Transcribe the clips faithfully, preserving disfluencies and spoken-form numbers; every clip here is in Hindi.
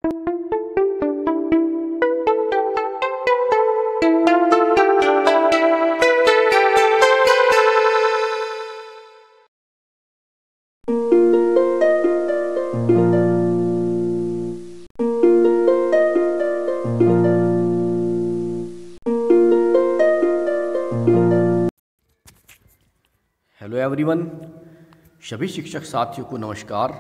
हेलो एवरीवन, सभी शिक्षक साथियों को नमस्कार।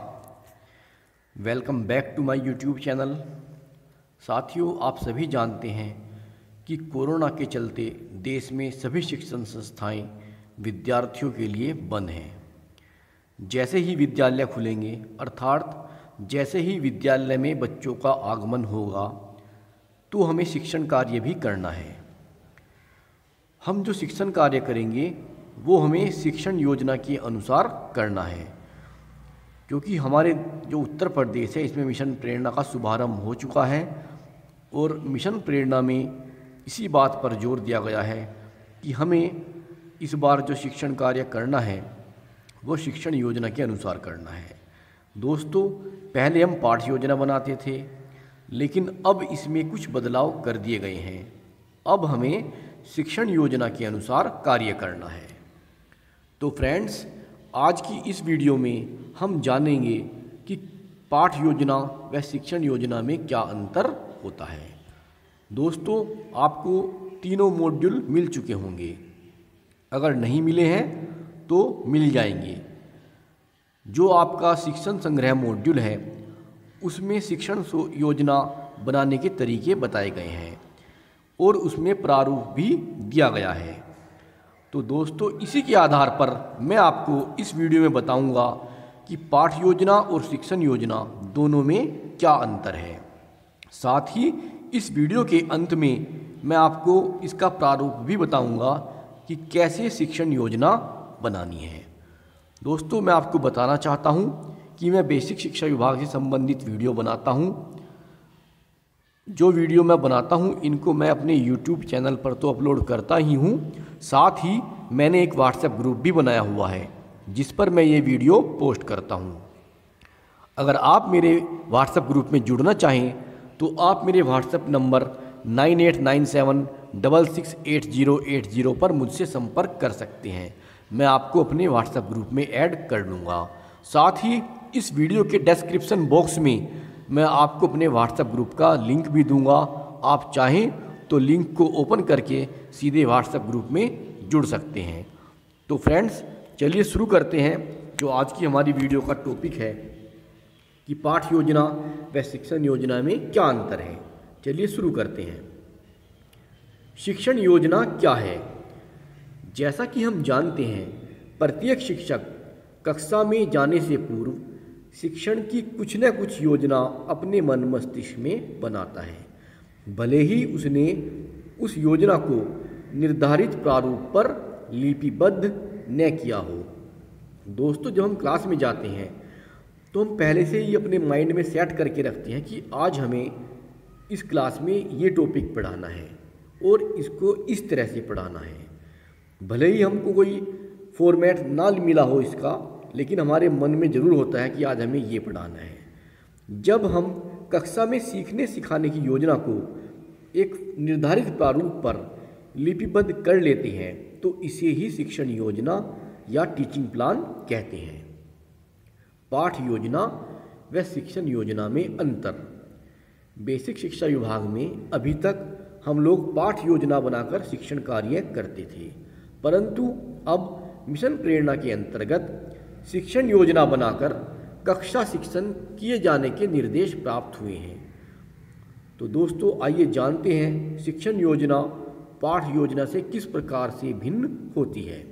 Welcome back to my YouTube channel. साथियों, आप सभी जानते हैं कि कोरोना के चलते देश में सभी शिक्षण संस्थाएं विद्यार्थियों के लिए बंद हैं। जैसे ही विद्यालय खुलेंगे, अर्थात जैसे ही विद्यालय में बच्चों का आगमन होगा, तो हमें शिक्षण कार्य भी करना है। हम जो शिक्षण कार्य करेंगे वो हमें शिक्षण योजना के अनुसार करना है, क्योंकि हमारे जो उत्तर प्रदेश है इसमें मिशन प्रेरणा का शुभारंभ हो चुका है और मिशन प्रेरणा में इसी बात पर जोर दिया गया है कि हमें इस बार जो शिक्षण कार्य करना है वो शिक्षण योजना के अनुसार करना है। दोस्तों, पहले हम पाठ्य योजना बनाते थे, लेकिन अब इसमें कुछ बदलाव कर दिए गए हैं। अब हमें शिक्षण योजना के अनुसार कार्य करना है। तो फ्रेंड्स, आज की इस वीडियो में हम जानेंगे कि पाठ्य योजना व शिक्षण योजना में क्या अंतर होता है। दोस्तों, आपको तीनों मॉड्यूल मिल चुके होंगे, अगर नहीं मिले हैं तो मिल जाएंगे। जो आपका शिक्षण संग्रह मॉड्यूल है उसमें शिक्षण योजना बनाने के तरीके बताए गए हैं और उसमें प्रारूप भी दिया गया है। तो दोस्तों, इसी के आधार पर मैं आपको इस वीडियो में बताऊंगा कि पाठ्य योजना और शिक्षण योजना दोनों में क्या अंतर है। साथ ही इस वीडियो के अंत में मैं आपको इसका प्रारूप भी बताऊंगा कि कैसे शिक्षण योजना बनानी है। दोस्तों, मैं आपको बताना चाहता हूं कि मैं बेसिक शिक्षा विभाग से संबंधित वीडियो बनाता हूं। जो वीडियो मैं बनाता हूं इनको मैं अपने यूट्यूब चैनल पर तो अपलोड करता ही हूं, साथ ही मैंने एक व्हाट्सएप ग्रुप भी बनाया हुआ है जिस पर मैं ये वीडियो पोस्ट करता हूं। अगर आप मेरे व्हाट्सएप ग्रुप में जुड़ना चाहें तो आप मेरे WhatsApp number nine eight nine seven double six eight zero eight zero पर मुझसे संपर्क कर सकते हैं। मैं आपको अपने व्हाट्सएप ग्रुप में ऐड कर लूँगा। साथ ही इस वीडियो के डिस्क्रिप्शन बॉक्स में मैं आपको अपने व्हाट्सएप ग्रुप का लिंक भी दूंगा। आप चाहें तो लिंक को ओपन करके सीधे व्हाट्सएप ग्रुप में जुड़ सकते हैं। तो फ्रेंड्स, चलिए शुरू करते हैं। जो आज की हमारी वीडियो का टॉपिक है कि पाठ्य योजना व शिक्षण योजना में क्या अंतर है। चलिए शुरू करते हैं। शिक्षण योजना क्या है? जैसा कि हम जानते हैं, प्रत्येक शिक्षक कक्षा में जाने से पूर्व शिक्षण की कुछ न कुछ योजना अपने मन मस्तिष्क में बनाता है, भले ही उसने उस योजना को निर्धारित प्रारूप पर लिपिबद्ध न किया हो। दोस्तों, जब हम क्लास में जाते हैं तो हम पहले से ही अपने माइंड में सेट करके रखते हैं कि आज हमें इस क्लास में ये टॉपिक पढ़ाना है और इसको इस तरह से पढ़ाना है। भले ही हमको कोई फॉर्मेट ना मिला हो इसका, लेकिन हमारे मन में ज़रूर होता है कि आज हमें ये पढ़ाना है। जब हम कक्षा में सीखने सिखाने की योजना को एक निर्धारित प्रारूप पर लिपिबद्ध कर लेते हैं तो इसे ही शिक्षण योजना या टीचिंग प्लान कहते हैं। पाठ्य योजना व शिक्षण योजना में अंतर। बेसिक शिक्षा विभाग में अभी तक हम लोग पाठ्य योजना बनाकर शिक्षण कार्य करते थे, परंतु अब मिशन प्रेरणा के अंतर्गत शिक्षण योजना बनाकर कक्षा शिक्षण किए जाने के निर्देश प्राप्त हुए हैं। तो दोस्तों, आइए जानते हैं शिक्षण योजना पाठ्य योजना से किस प्रकार से भिन्न होती है।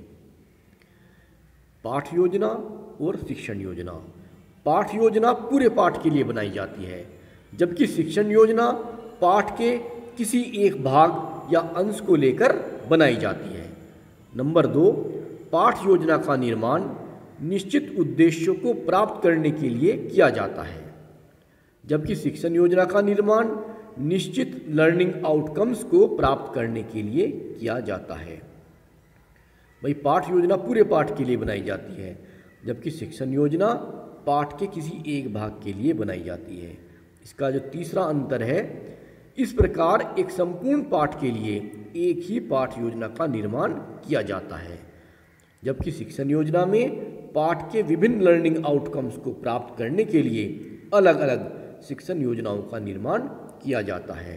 पाठ्य योजना और शिक्षण योजना। पाठ्य योजना पूरे पाठ के लिए बनाई जाती है, जबकि शिक्षण योजना पाठ के किसी एक भाग या अंश को लेकर बनाई जाती है। नंबर दो, पाठ्य योजना का निर्माण निश्चित उद्देश्यों को प्राप्त करने के लिए किया जाता है, जबकि शिक्षण योजना का निर्माण निश्चित लर्निंग आउटकम्स को प्राप्त करने के लिए किया जाता है। भाई, पाठ्य योजना पूरे पाठ के लिए बनाई जाती है, जबकि शिक्षण योजना पाठ के किसी एक भाग के लिए बनाई जाती है। इसका जो तीसरा अंतर है, इस प्रकार एक संपूर्ण पाठ के लिए एक ही पाठ योजना का निर्माण किया जाता है, जबकि शिक्षण योजना में पाठ के विभिन्न लर्निंग आउटकम्स को प्राप्त करने के लिए अलग अलग शिक्षण योजनाओं का निर्माण किया जाता है।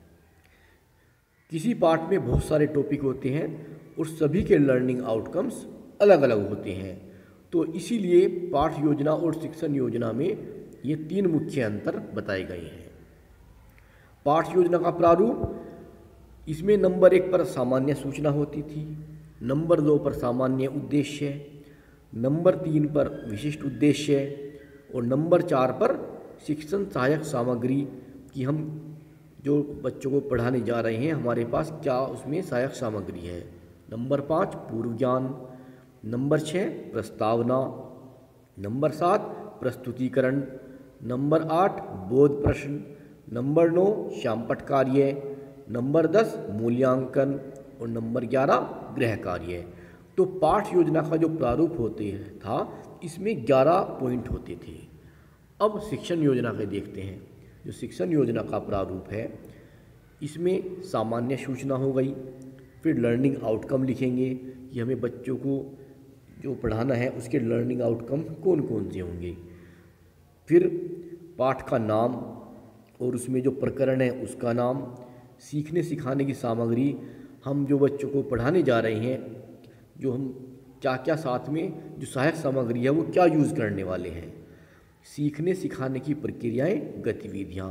किसी पाठ में बहुत सारे टॉपिक होते हैं और सभी के लर्निंग आउटकम्स अलग अलग होते हैं, तो इसीलिए पाठ योजना और शिक्षण योजना में ये तीन मुख्य अंतर बताए गए हैं। पाठ योजना का प्रारूप, इसमें नंबर एक पर सामान्य सूचना होती थी, नंबर दो पर सामान्य उद्देश्य, नंबर तीन पर विशिष्ट उद्देश्य और नंबर चार पर शिक्षण सहायक सामग्री कि हम जो बच्चों को पढ़ाने जा रहे हैं हमारे पास क्या उसमें सहायक सामग्री है। नंबर पाँच पूर्व ज्ञान, नंबर छः प्रस्तावना, नंबर सात प्रस्तुतिकरण, नंबर आठ बोध प्रश्न, नंबर नौ शामपट कार्य, नंबर दस मूल्यांकन और नंबर ग्यारह गृह कार्य। तो पाठ योजना का जो प्रारूप होते था इसमें ग्यारह पॉइंट होते थे। अब शिक्षण योजना के देखते हैं। जो शिक्षण योजना का प्रारूप है इसमें सामान्य सूचना हो गई, फिर लर्निंग आउटकम लिखेंगे कि हमें बच्चों को जो पढ़ाना है उसके लर्निंग आउटकम कौन कौन से होंगे, फिर पाठ का नाम और उसमें जो प्रकरण है उसका नाम, सीखने सिखाने की सामग्री, हम जो बच्चों को पढ़ाने जा रहे हैं जो हम क्या क्या साथ में जो सहायक सामग्री है वो क्या यूज़ करने वाले हैं, सीखने सिखाने की प्रक्रियाएं गतिविधियाँ।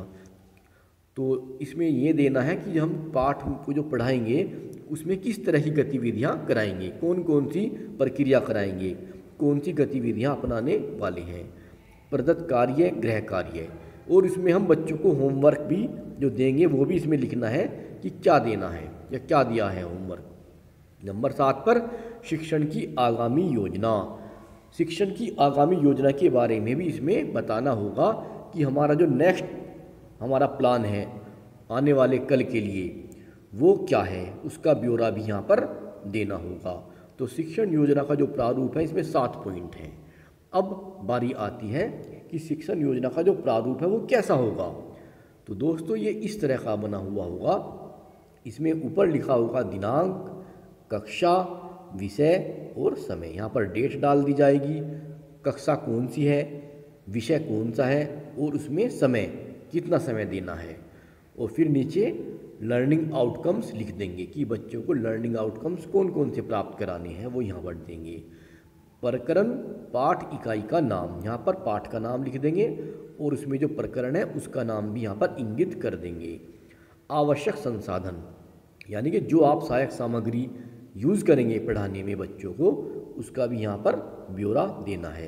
तो इसमें ये देना है कि हम पाठ को जो पढ़ाएंगे उसमें किस तरह की गतिविधियाँ कराएंगे, कौन कौन सी प्रक्रिया कराएंगे, कौन सी गतिविधियाँ अपनाने वाले हैं, प्रदत्त कार्य गृह कार्य, और इसमें हम बच्चों को होमवर्क भी जो देंगे वो भी इसमें लिखना है कि क्या देना है या क्या दिया है होमवर्क। नंबर सात पर शिक्षण की आगामी योजना, शिक्षण की आगामी योजना के बारे में भी इसमें बताना होगा कि हमारा जो नेक्स्ट हमारा प्लान है आने वाले कल के लिए वो क्या है, उसका ब्यौरा भी यहाँ पर देना होगा। तो शिक्षण योजना का जो प्रारूप है इसमें सात पॉइंट हैं। अब बारी आती है कि शिक्षण योजना का जो प्रारूप है वो कैसा होगा। तो दोस्तों ये इस तरह का बना हुआ होगा, इसमें ऊपर लिखा होगा दिनांक, कक्षा, विषय और समय। यहाँ पर डेट डाल दी जाएगी, कक्षा कौन सी है, विषय कौन सा है और उसमें समय कितना समय देना है, और फिर नीचे लर्निंग आउटकम्स लिख देंगे कि बच्चों को लर्निंग आउटकम्स कौन कौन से प्राप्त कराने हैं वो यहाँ पर देंगे। प्रकरण पाठ इकाई का नाम, यहाँ पर पाठ का नाम लिख देंगे और उसमें जो प्रकरण है उसका नाम भी यहाँ पर इंगित कर देंगे। आवश्यक संसाधन यानी कि जो आप सहायक सामग्री यूज़ करेंगे पढ़ाने में बच्चों को उसका भी यहाँ पर ब्यौरा देना है।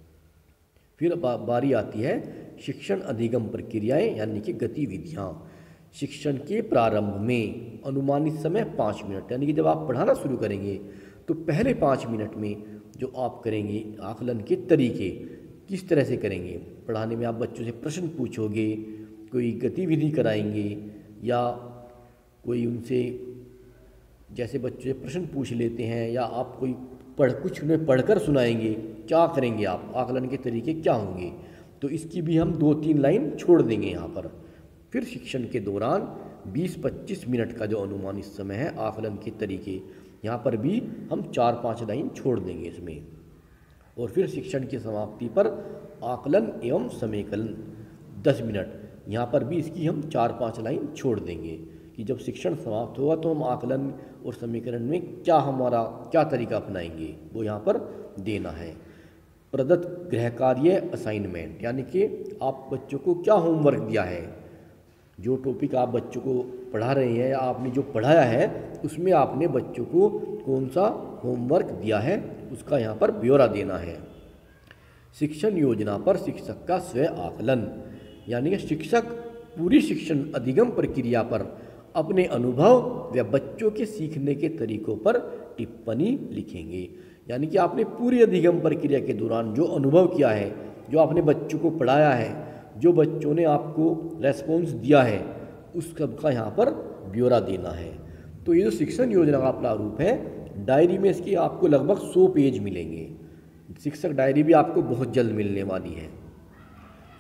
फिर बा, बारी आती है शिक्षण अधिगम प्रक्रियाएं यानी कि गतिविधियाँ। शिक्षण के प्रारंभ में अनुमानित समय पाँच मिनट, यानी कि जब आप पढ़ाना शुरू करेंगे तो पहले पाँच मिनट में जो आप करेंगे आकलन के तरीके किस तरह से करेंगे। पढ़ाने में आप बच्चों से प्रश्न पूछोगे, कोई गतिविधि कराएंगे या कोई उनसे जैसे बच्चों से प्रश्न पूछ लेते हैं या आप कोई पढ़ कुछ उन्हें पढ़कर सुनाएंगे, क्या करेंगे आप, आकलन के तरीके क्या होंगे। तो इसकी भी हम दो तीन लाइन छोड़ देंगे यहाँ पर। फिर शिक्षण के दौरान बीस पच्चीस मिनट का जो अनुमानित समय है आकलन के तरीके, यहाँ पर भी हम चार पाँच लाइन छोड़ देंगे इसमें। और फिर शिक्षण की समाप्ति पर आकलन एवं समेकलन दस मिनट, यहाँ पर भी इसकी हम चार पाँच लाइन छोड़ देंगे कि जब शिक्षण समाप्त होगा तो हम आकलन और समीकरण में क्या हमारा क्या तरीका अपनाएंगे वो यहाँ पर देना है। प्रदत्त गृह कार्य असाइनमेंट यानी कि आप बच्चों को क्या होमवर्क दिया है, जो टॉपिक आप बच्चों को पढ़ा रहे हैं या आपने जो पढ़ाया है उसमें आपने बच्चों को कौन सा होमवर्क दिया है उसका यहाँ पर ब्यौरा देना है। शिक्षण योजना पर शिक्षक का स्वयं आकलन यानी कि शिक्षक पूरी शिक्षण अधिगम प्रक्रिया पर अपने अनुभव व बच्चों के सीखने के तरीकों पर टिप्पणी लिखेंगे। यानी कि आपने पूरी अधिगम प्रक्रिया के दौरान जो अनुभव किया है, जो आपने बच्चों को पढ़ाया है, जो बच्चों ने आपको रेस्पॉन्स दिया है, उस सब का यहाँ पर ब्यौरा देना है। तो ये जो शिक्षण योजना का प्रारूप है, डायरी में इसकी आपको लगभग सौ पेज मिलेंगे। शिक्षक डायरी भी आपको बहुत जल्द मिलने वाली है।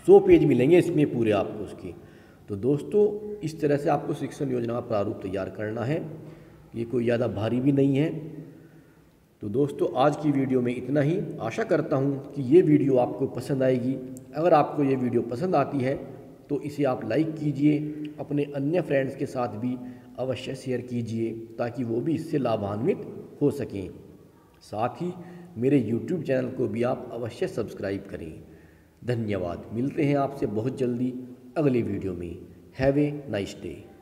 सौ पेज मिलेंगे इसमें पूरे आपको उसके। तो दोस्तों इस तरह से आपको शिक्षण योजना का प्रारूप तैयार करना है, ये कोई ज़्यादा भारी भी नहीं है। तो दोस्तों आज की वीडियो में इतना ही। आशा करता हूँ कि ये वीडियो आपको पसंद आएगी। अगर आपको ये वीडियो पसंद आती है तो इसे आप लाइक कीजिए, अपने अन्य फ्रेंड्स के साथ भी अवश्य शेयर कीजिए ताकि वो भी इससे लाभान्वित हो सकें। साथ ही मेरे यूट्यूब चैनल को भी आप अवश्य सब्सक्राइब करें। धन्यवाद। मिलते हैं आपसे बहुत जल्दी अगली वीडियो में। Have a nice day.